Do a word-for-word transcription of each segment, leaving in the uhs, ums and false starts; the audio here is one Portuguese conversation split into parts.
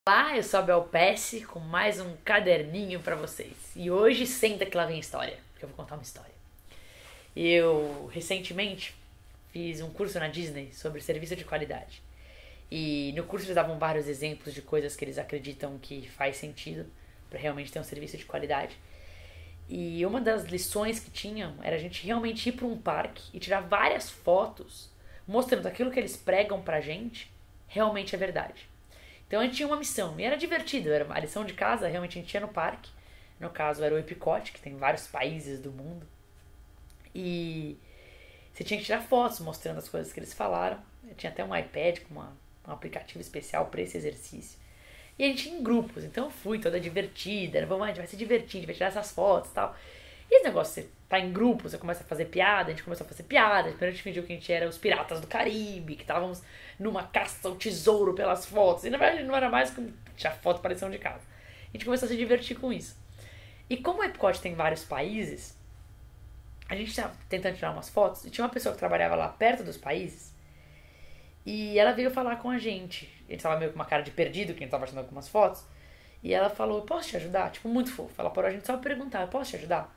Olá, eu sou a Bel Pesce com mais um caderninho pra vocês. E hoje senta que lá vem história, porque eu vou contar uma história. Eu recentemente fiz um curso na Disney sobre serviço de qualidade. E no curso eles davam vários exemplos de coisas que eles acreditam que faz sentido pra realmente ter um serviço de qualidade. E uma das lições que tinham era a gente realmente ir pra um parque e tirar várias fotos mostrando aquilo que eles pregam pra gente realmente é verdade. Então a gente tinha uma missão, e era divertido, era a lição de casa, realmente a gente ia no parque, no caso era o Epicote, que tem vários países do mundo, e você tinha que tirar fotos mostrando as coisas que eles falaram. Eu tinha até um iPad com uma, um aplicativo especial para esse exercício, e a gente ia em grupos, então eu fui toda divertida, vamos, a gente vai se divertir, a gente vai tirar essas fotos e tal. E esse negócio, você tá em grupo, você começa a fazer piada, a gente começou a fazer piada. Primeiro a gente fingiu que a gente era os piratas do Caribe, que estávamos numa caça ao tesouro pelas fotos. E na verdade não era mais que tirar foto para lição de casa. A gente começou a se divertir com isso. E como o Epcot tem vários países, a gente estava tentando tirar umas fotos, e tinha uma pessoa que trabalhava lá perto dos países, e ela veio falar com a gente. A gente tava meio com uma cara de perdido, que a gente tava tirando algumas fotos, e ela falou, posso te ajudar? Tipo, muito fofo. Ela parou a gente só pra perguntar, posso te ajudar?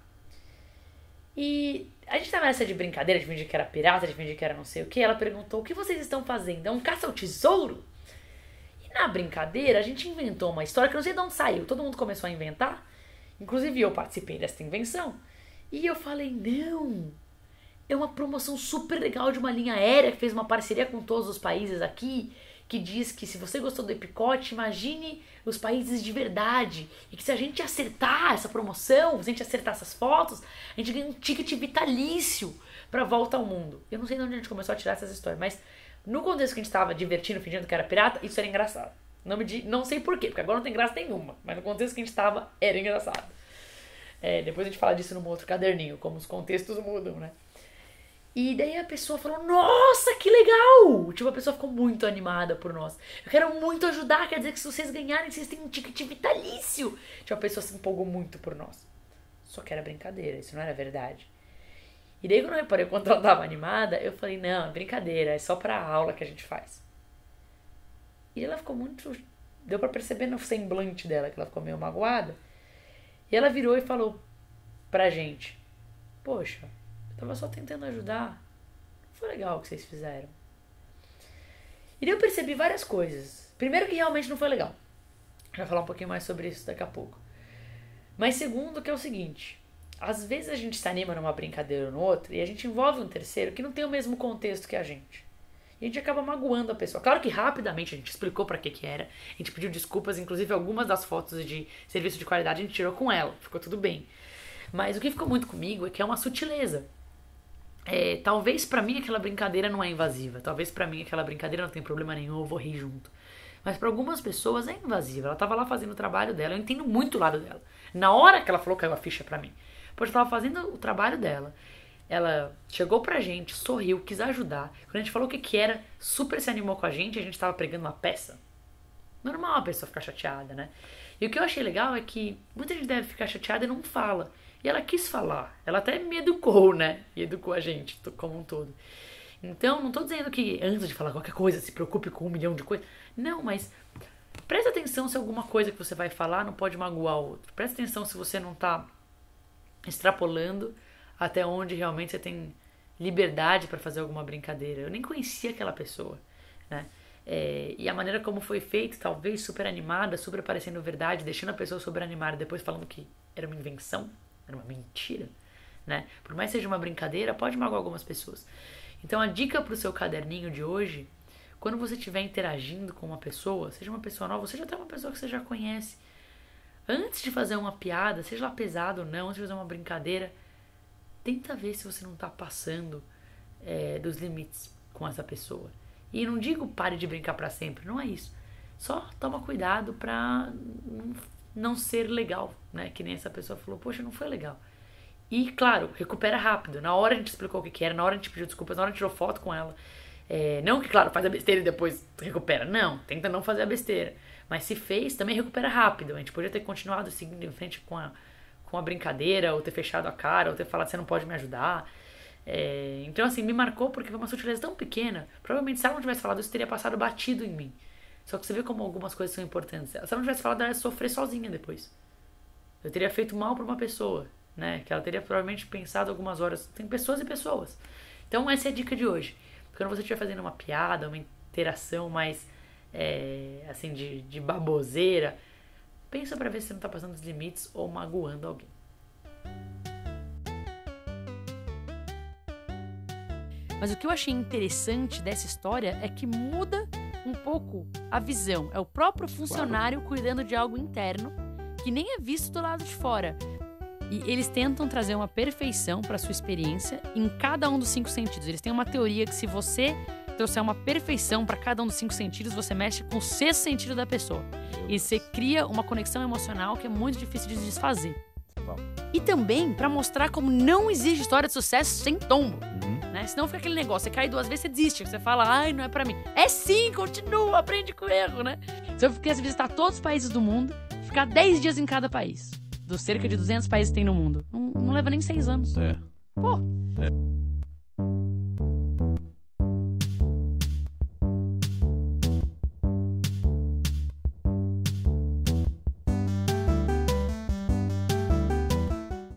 E a gente tava nessa de brincadeira, de fingir que era pirata, de fingir que era não sei o que. Ela perguntou, o que vocês estão fazendo? É um caça ao tesouro? E na brincadeira, a gente inventou uma história que eu não sei de onde saiu. Todo mundo começou a inventar. Inclusive eu participei dessa invenção. E eu falei, não, é uma promoção super legal de uma linha aérea que fez uma parceria com todos os países aqui, que diz que se você gostou do Epicote, imagine os países de verdade. E que se a gente acertar essa promoção, se a gente acertar essas fotos, a gente ganha um ticket vitalício pra volta ao mundo. Eu não sei de onde a gente começou a tirar essas histórias, mas no contexto que a gente tava divertindo, fingindo que era pirata, isso era engraçado. Não, me di... não sei porquê, porque agora não tem graça nenhuma, mas no contexto que a gente tava, era engraçado. É, depois a gente fala disso num outro caderninho, como os contextos mudam, né? E daí a pessoa falou, nossa, que legal! Tipo, a pessoa ficou muito animada por nós. Eu quero muito ajudar, quer dizer que se vocês ganharem, vocês têm um ticket vitalício. Tipo, a pessoa se empolgou muito por nós. Só que era brincadeira, isso não era verdade. E daí quando eu reparei quando ela tava animada, eu falei, não, é brincadeira, é só pra aula que a gente faz. E ela ficou muito... Deu pra perceber no semblante dela que ela ficou meio magoada. E ela virou e falou pra gente, poxa, eu tava só tentando ajudar. Não foi legal o que vocês fizeram. E daí eu percebi várias coisas. Primeiro que realmente não foi legal. Já vou falar um pouquinho mais sobre isso daqui a pouco. Mas segundo que é o seguinte. Às vezes a gente se anima numa brincadeira ou no outro e a gente envolve um terceiro que não tem o mesmo contexto que a gente. E a gente acaba magoando a pessoa. Claro que rapidamente a gente explicou pra que que era. A gente pediu desculpas. Inclusive algumas das fotos de serviço de qualidade a gente tirou com ela. Ficou tudo bem. Mas o que ficou muito comigo é que é uma sutileza. É, talvez pra mim aquela brincadeira não é invasiva. Talvez pra mim aquela brincadeira não tem problema nenhum, eu vou rir junto. Mas pra algumas pessoas é invasiva. Ela tava lá fazendo o trabalho dela. Eu entendo muito o lado dela. Na hora que ela falou, caiu a ficha pra mim. Porque ela tava fazendo o trabalho dela. Ela chegou pra gente, sorriu, quis ajudar. Quando a gente falou o que que era, super se animou com a gente. A gente tava pregando uma peça. Normal a pessoa ficar chateada, né? E o que eu achei legal é que muita gente deve ficar chateada e não fala. E ela quis falar. Ela até me educou, né? E educou a gente como um todo. Então, não tô dizendo que antes de falar qualquer coisa, se preocupe com um milhão de coisas. Não, mas presta atenção se alguma coisa que você vai falar não pode magoar o outro. Presta atenção se você não tá extrapolando até onde realmente você tem liberdade pra fazer alguma brincadeira. Eu nem conhecia aquela pessoa, né? É, e a maneira como foi feito, talvez super animada, super parecendo verdade, deixando a pessoa super animada, depois falando que era uma invenção, era uma mentira, né? Por mais que seja uma brincadeira, pode magoar algumas pessoas. Então a dica pro seu caderninho de hoje, quando você estiver interagindo com uma pessoa, seja uma pessoa nova, seja até uma pessoa que você já conhece, antes de fazer uma piada, seja lá pesado ou não, antes de fazer uma brincadeira, tenta ver se você não tá passando é, dos limites com essa pessoa. E não digo pare de brincar pra sempre, não é isso. Só toma cuidado pra não ser legal, né? Que nem essa pessoa falou, poxa, não foi legal. E, claro, recupera rápido. Na hora a gente explicou o que que era, na hora a gente pediu desculpas, na hora a gente tirou foto com ela. É, não que, claro, faz a besteira e depois recupera. Não, tenta não fazer a besteira. Mas se fez, também recupera rápido. A gente podia ter continuado seguindo em frente com a, com a brincadeira, ou ter fechado a cara, ou ter falado, você não pode me ajudar. É, então, assim, me marcou porque foi uma sutileza tão pequena. Provavelmente, se ela não tivesse falado isso, teria passado batido em mim. Só que você vê como algumas coisas são importantes. Se ela não tivesse falado, ela ia sofrer sozinha depois. Eu teria feito mal pra uma pessoa, né? Que ela teria provavelmente pensado algumas horas. Tem pessoas e pessoas. Então essa é a dica de hoje. Quando você estiver fazendo uma piada, uma interação mais, é, assim, de, de baboseira, pensa pra ver se você não tá passando dos limites ou magoando alguém. Mas o que eu achei interessante dessa história é que muda um pouco a visão. É o próprio funcionário cuidando de algo interno que nem é visto do lado de fora. E eles tentam trazer uma perfeição para sua experiência em cada um dos cinco sentidos. Eles têm uma teoria que se você trouxer uma perfeição para cada um dos cinco sentidos, você mexe com o sexto sentido da pessoa. E você cria uma conexão emocional que é muito difícil de desfazer. E também para mostrar como não existe história de sucesso sem tombo. Uhum. Né? Senão fica aquele negócio, você cai duas vezes, você desiste. Você fala, ai, não é pra mim. É sim, continua, aprende com o erro, né? Se eu quisesse visitar todos os países do mundo, ficar dez dias em cada país, dos cerca de duzentos países que tem no mundo, não, não leva nem seis anos. É. Pô. É.